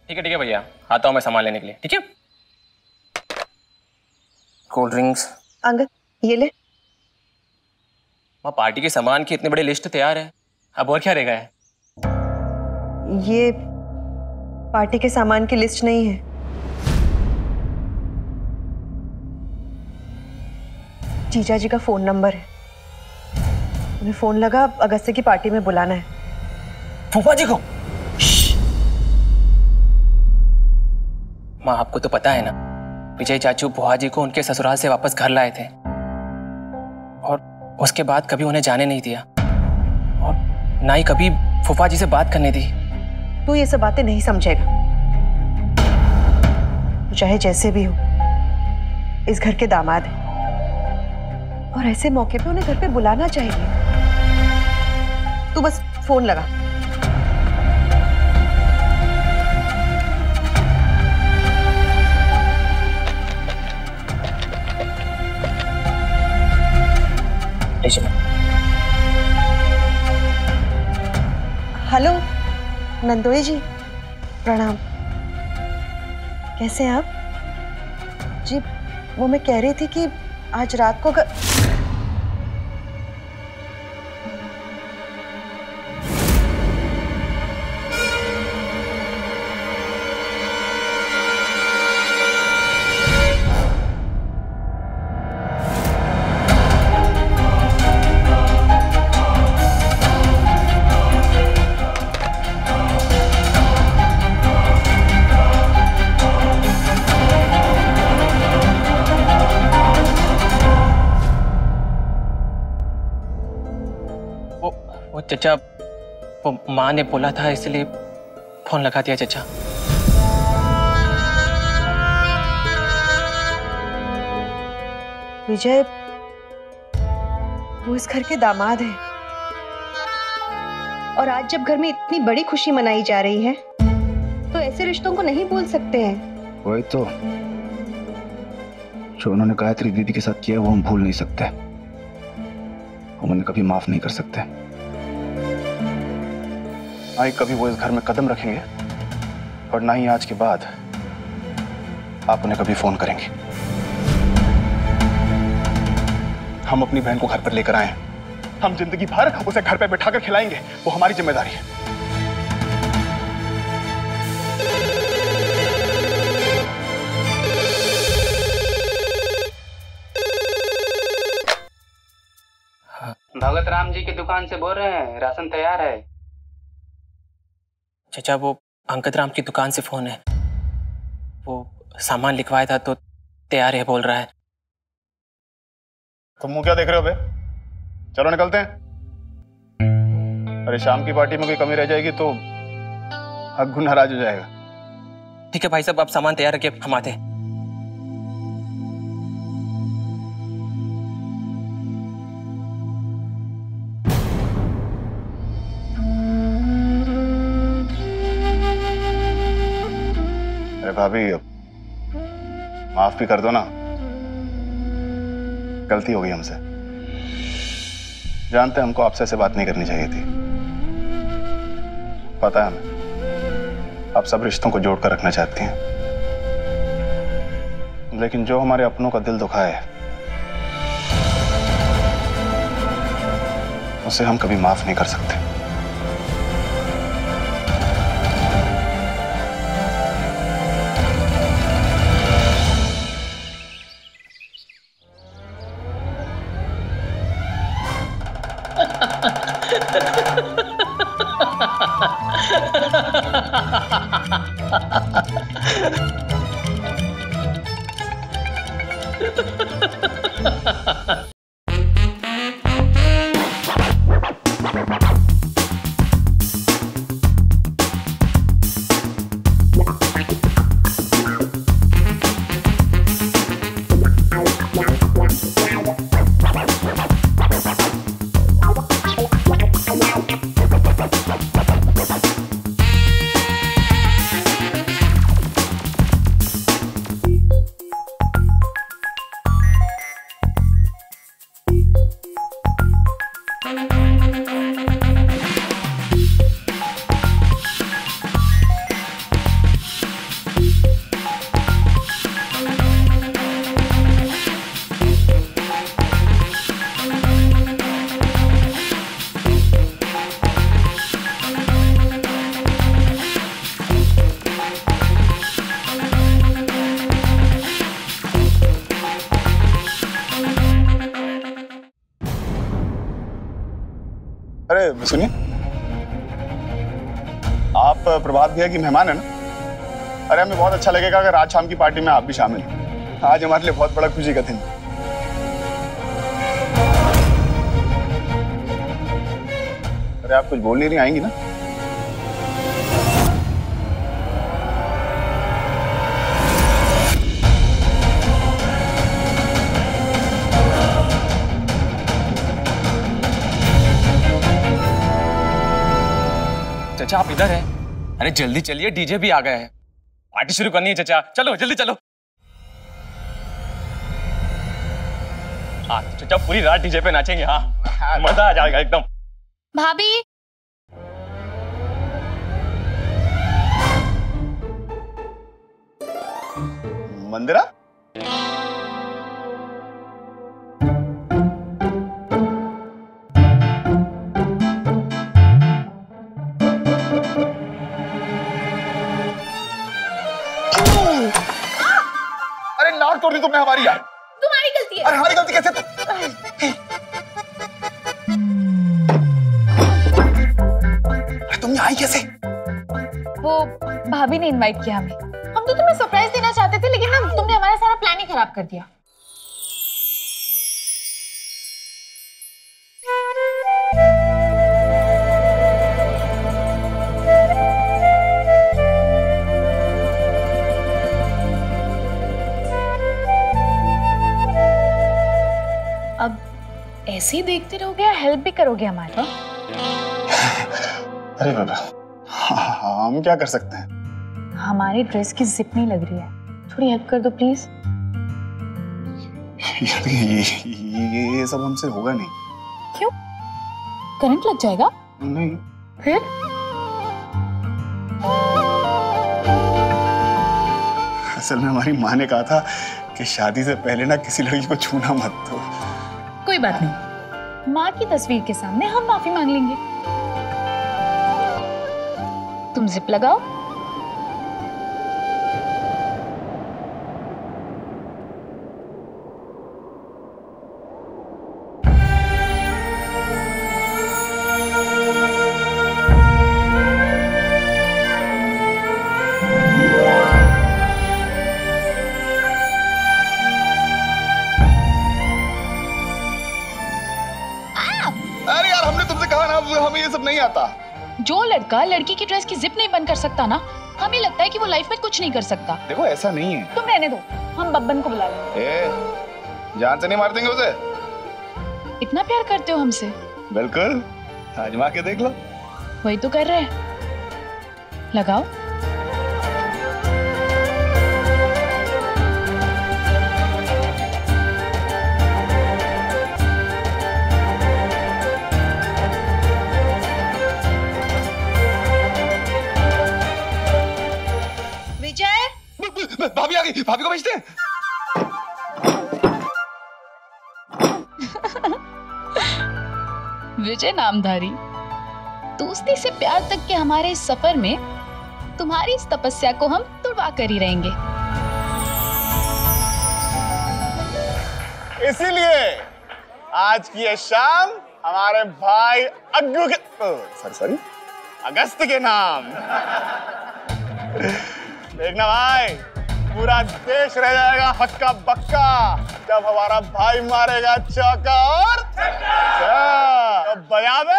ठीक है भैया, आता हूँ मैं सामान लेने के लिए। ठीक है, कोल्ड ड्रिंक्स। अंगद ये ले। वहाँ पार्टी के सामान की इतनी बड़ी लिस्ट तैयार है, अब और क्या रह गया है? ये पार्टी के सामान की लिस्ट नहीं है, जीजा जी का फोन नंबर है। उन्हें फोन लगा, अगस्त्य की पार्टी में बुलाना है। फूफा जी को? माँ आपको तो पता है ना, विजय चाचू बुआ जी को उनके ससुराल से वापस घर लाए थे और उसके बाद कभी उन्हें जाने नहीं दिया और ना ही कभी फूफा जी से बात करने दी। तू ये सब बातें नहीं समझेगा। तो चाहे जैसे भी हो, इस घर के दामाद है और ऐसे मौके पे उन्हें घर पे बुलाना चाहिए। तू बस फोन लगा। हेलो नंदोई जी, प्रणाम। कैसे हैं आप? जी वो मैं कह रही थी कि आज रात को वो चचा, वो माँ ने बोला था इसलिए फोन लगा दिया चचा। विजय वो इस घर के दामाद हैं और आज जब घर में इतनी बड़ी खुशी मनाई जा रही है तो ऐसे रिश्तों को नहीं भूल सकते हैं। वही तो जो उन्होंने गायत्री दीदी के साथ किया वो हम भूल नहीं सकते, हम उन्हें कभी माफ नहीं कर सकते। ना ही कभी वो इस घर में कदम रखेंगे और ना ही आज के बाद आप उन्हें कभी फोन करेंगे। हम अपनी बहन को घर पर लेकर आए हैं, हम जिंदगी भर उसे घर पर बैठाकर खिलाएंगे, वो हमारी जिम्मेदारी है। भगत राम जी की दुकान से बोल रहे हैं, राशन तैयार है। चचा वो अंगद राम की दुकान से फोन है, वो सामान लिखवाया था तो तैयार है बोल रहा है। तुम मुंह क्या देख रहे हो बे? चलो निकलते हैं। अरे शाम की पार्टी में कोई कमी रह जाएगी तो हक नाराज हो जाएगा। ठीक है भाई साहब, आप सामान तैयार रखिए, हम आते हैं। अरे भाभी माफ भी कर दो ना, गलती हो गई हमसे। जानते हैं हमको आपसे ऐसे बात नहीं करनी चाहिए थी, पता है हमें आप सब रिश्तों को जोड़कर रखना चाहती हैं, लेकिन जो हमारे अपनों का दिल दुखाए है उसे हम कभी माफ नहीं कर सकते। अरे सुनिए, आप प्रभात भैया की मेहमान है ना? अरे हमें बहुत अच्छा लगेगा अगर आज शाम की पार्टी में आप भी शामिल हो। आज हमारे लिए बहुत बड़ा खुशी का दिन है। अरे आप कुछ बोल नहीं रही, आएंगी ना? चचा आप इधर हैं? अरे जल्दी चलिए, डीजे भी आ गया है, पार्टी शुरू करनी है चचा। चलो जल्दी चलो। हाँ चचा पूरी रात डीजे पे नाचेंगे। हाँ मजा आ जाएगा एकदम। भाभी मंदिरा, अरे नाक तोड़ दी तुमने हमारी यार। तुम्हारी गलती है। अरे हमारी गलती कैसे? अरे तुम यहाँ आई कैसे? वो भाभी ने इनवाइट किया हमें। हम तो तुम्हें सरप्राइज देना चाहते थे, लेकिन ना तुमने हमारा सारा प्लान ही खराब कर दिया। अब ऐसे ही देखते रहोगे या हेल्प भी करोगे हमारी? अरे बाबा, हम क्या कर सकते हैं? हमारी ड्रेस की जिप नहीं लग रही है, थोड़ी हेल्प कर दो प्लीज। ये सब हमसे होगा नहीं। क्यों? करंट लग जाएगा? नहीं। फिर? असल में हमारी माँ ने कहा था कि शादी से पहले ना किसी लड़की को छूना मत। तो कोई बात नहीं, माँ की तस्वीर के सामने हम माफी मांग लेंगे। तुम जिप लगाओ। अरे यार, हमने तुमसे कहा ना, हमें ये सब नहीं आता। जो लड़का लड़की की ड्रेस की जिप नहीं बंद कर सकता ना, हमें लगता है कि वो लाइफ में कुछ नहीं कर सकता। देखो ऐसा नहीं है। तुम रहने दो, हम बब्बन को बुला लेंगे। जान से नहीं मार देंगे उसे? इतना प्यार करते हो हमसे? बिल्कुल, आजमा के देख लो। वही तो कर रहे हैं। लगाओ। भाभी आ गई, भाभी को भेजते हैं। विजय नामधारी, दोस्ती से प्यार तक के हमारे इस सफर में तुम्हारी इस तपस्या को हम तुड़वा कर ही रहेंगे। इसीलिए आज की ये शाम हमारे भाई अग्गू के सॉरी अगस्त के नाम। देखना भाई, पूरा देश रह जाएगा हक्का बक्का जब हमारा भाई मारेगा चौका और छक्का। तो बजा दे।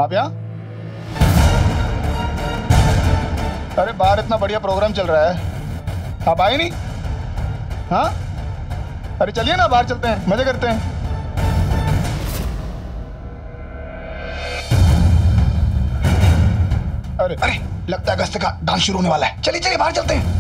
आप यहाँ? अरे बाहर इतना बढ़िया प्रोग्राम चल रहा है, आप आए नहीं? हाँ, अरे चलिए ना, बाहर चलते हैं, मजे करते हैं। अरे अरे लगता है अगस्त का डांस शुरू होने वाला है, चलिए चलिए बाहर चलते हैं।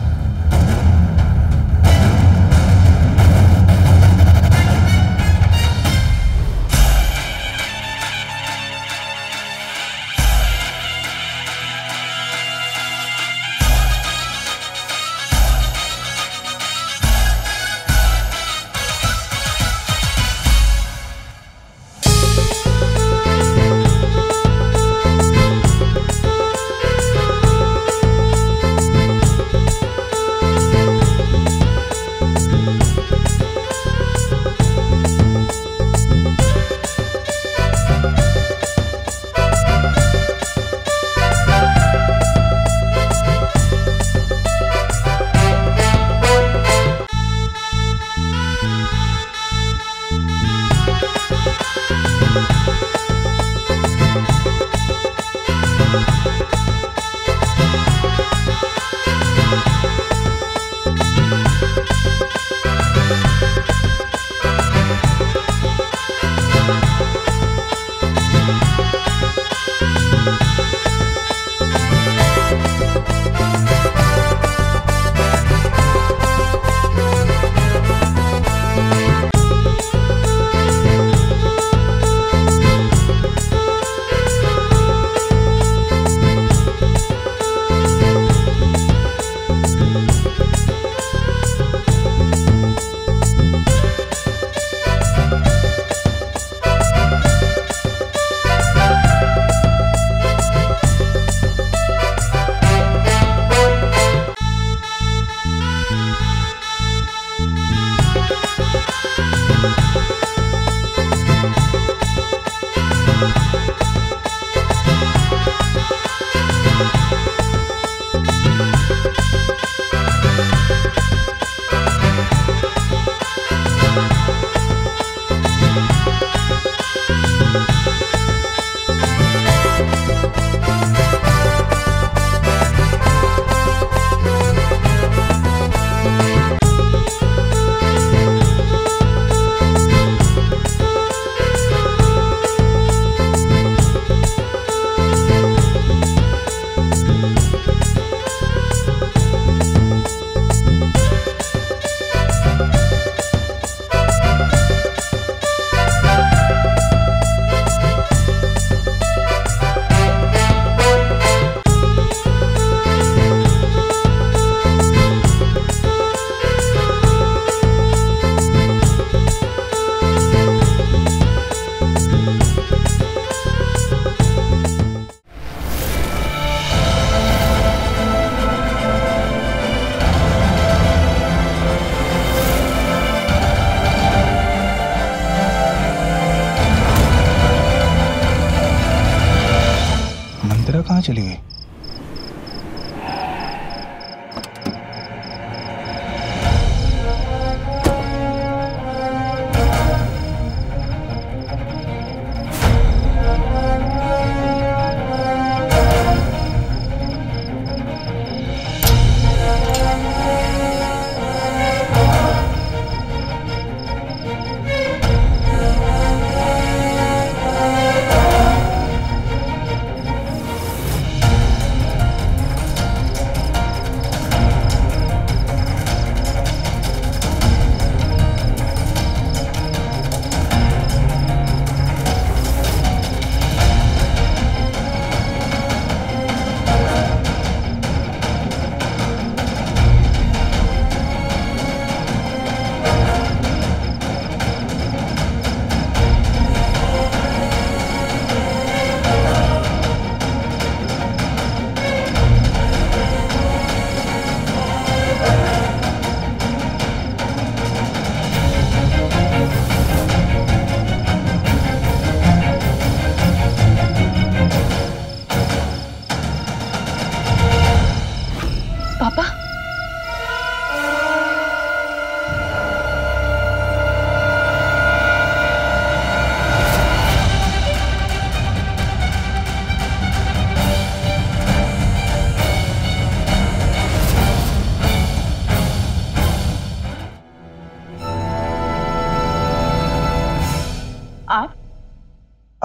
कहाँ चली गई?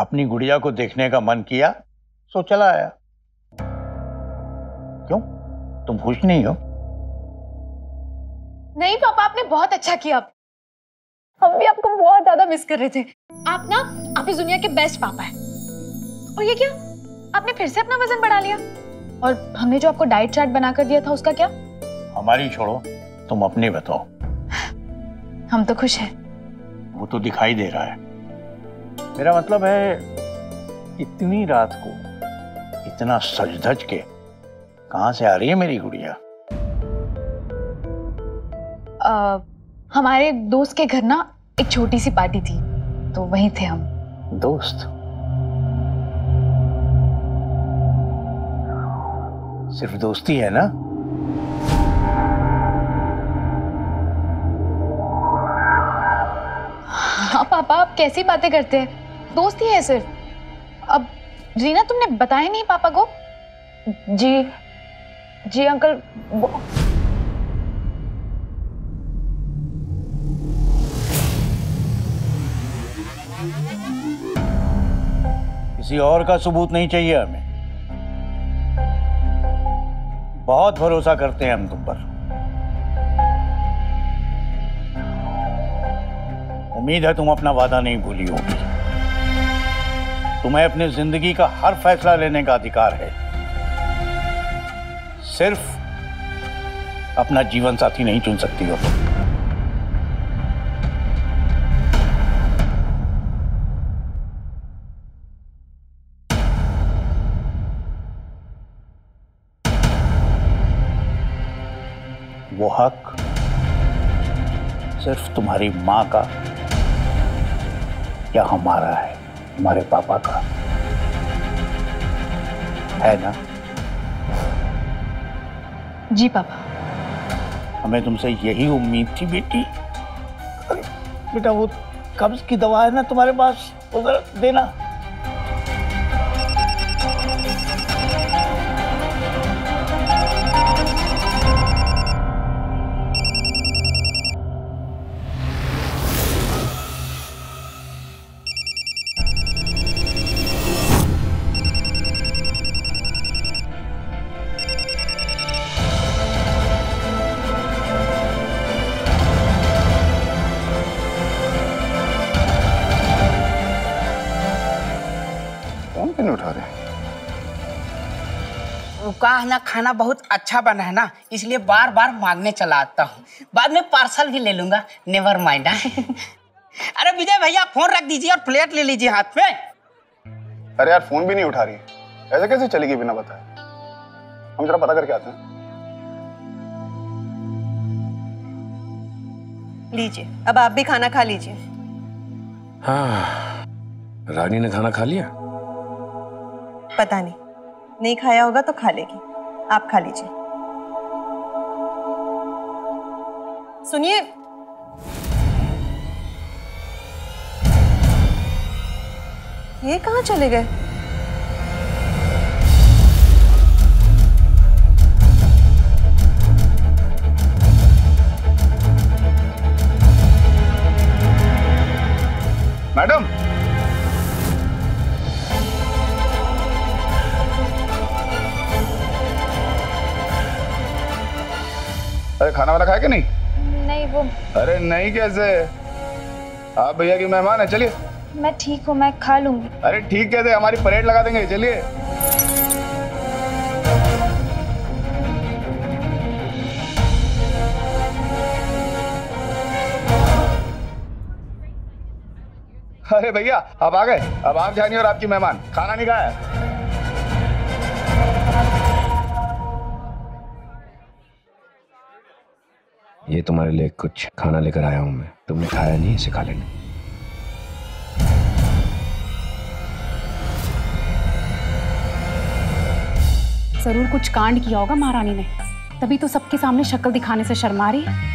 अपनी गुड़िया को देखने का मन किया सो चला आया। क्यों, तुम खुश नहीं हो? नहीं पापा, आपने बहुत अच्छा किया। हम भी आपको बहुत ज्यादा मिस कर रहे थे। आप इस दुनिया के बेस्ट पापा हैं। और ये क्या, आपने फिर से अपना वजन बढ़ा लिया? और हमने जो आपको डाइट चार्ट बनाकर दिया था उसका क्या? हमारी छोड़ो, तुम अपनी बताओ। हम तो खुश हैं। वो तो दिखाई दे रहा है। मेरा मतलब है, इतनी रात को इतना सज धज के कहां से आ रही है मेरी गुड़िया? हमारे दोस्त के घर ना एक छोटी सी पार्टी थी, तो वहीं थे हम। दोस्त? सिर्फ दोस्ती है ना? हाँ पापा, आप कैसी बातें करते हैं? दोस्ती है सिर्फ। अब रीना, तुमने बताया नहीं पापा को? जी अंकल। किसी और का सबूत नहीं चाहिए हमें। बहुत भरोसा करते हैं हम तुम पर। उम्मीद है तुम अपना वादा नहीं भूली होगी। तुम्हें अपनी जिंदगी का हर फैसला लेने का अधिकार है, सिर्फ अपना जीवन साथी नहीं चुन सकती हो। वो हक सिर्फ तुम्हारी मां का या हमारा है, हमारे पापा का है ना? जी पापा। हमें तुमसे यही उम्मीद थी बेटी। अरे बेटा, वो कब्ज की दवा है ना तुम्हारे पास, उधर देना। उठा रहे कहा ना, खाना बहुत अच्छा बना है ना, इसलिए बार बार मांगने चला आता हूँ। बाद में पार्सल भी ले लूंगा, नेवर माइंड। अरे विजय भैया, फोन रख दीजिए और प्लेट ले लीजिए हाथ में। अरे यार, फोन भी नहीं उठा रही, ऐसे कैसे चलेगी बिना बताए? हम जरा पता करके आते हैं। लीजिए, अब आप भी खाना खा लीजिए। हाँ, रानी ने खाना खा लिया? पता नहीं खाया होगा तो खा लेगी। आप खा लीजिए। सुनिए, ये कहाँ चले गए? मैडम, अरे खाना वाना खाया कि नहीं? नहीं, वो अरे नहीं कैसे? आप भैया की मेहमान है, चलिए। मैं ठीक हूँ, मैं खा लूंगी। अरे ठीक कैसे, हमारी परेड लगा देंगे, चलिए। अरे भैया, आप आ गए। अब आप जानिए और आपकी मेहमान खाना नहीं खाया। ये तुम्हारे लिए कुछ खाना लेकर आया हूं मैं, तुमने खाया नहीं, इसे खा लेना। जरूर कुछ कांड किया होगा महारानी ने, तभी तो सबके सामने शक्ल दिखाने से शर्मा रही है।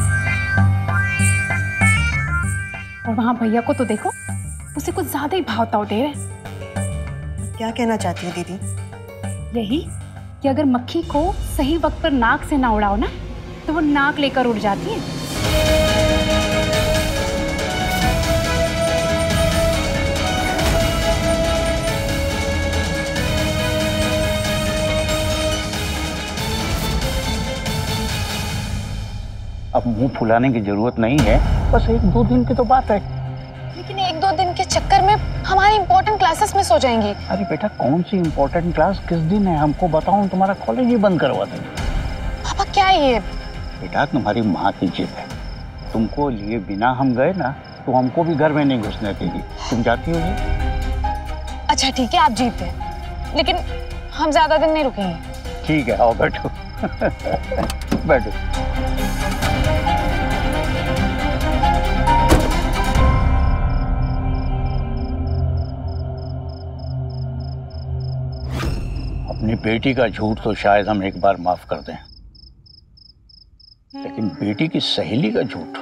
और वहां भैया को तो देखो, उसे कुछ ज्यादा ही भाव ताव दे रहे। क्या कहना चाहती हो दीदी? यही कि अगर मक्खी को सही वक्त पर नाक से ना उड़ाओ ना, तो वो नाक लेकर उड़ जाती है। अब मुंह फुलाने की जरूरत नहीं है, बस 1-2 दिन की तो बात है। लेकिन 1-2 दिन के चक्कर में हमारी इंपॉर्टेंट क्लासेस मिस हो जाएंगी। अरे बेटा, कौन सी इंपॉर्टेंट क्लास किस दिन है हमको बताओ, तुम्हारा कॉलेज ही बंद करवा देंगे। पापा क्या है ये? बेटा, तुम्हारी माँ की जिद है, तुमको लिए बिना हम गए ना तो हमको भी घर में नहीं घुसने देगी। तुम जाती होगी? अच्छा ठीक है, आप जीत गए, लेकिन हम ज्यादा दिन नहीं रुकेंगे। ठीक है, आओ बैठो। बैठो। अपनी बेटी का झूठ तो शायद हम एक बार माफ कर दें, लेकिन बेटी की सहेली का झूठ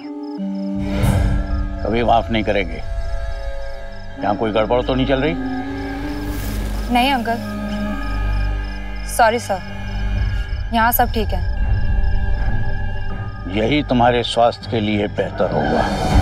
कभी माफ नहीं करेंगे। यहाँ कोई गड़बड़ तो नहीं चल रही? नहीं अंकल, सॉरी सर, यहाँ सब ठीक है। यही तुम्हारे स्वास्थ्य के लिए बेहतर होगा।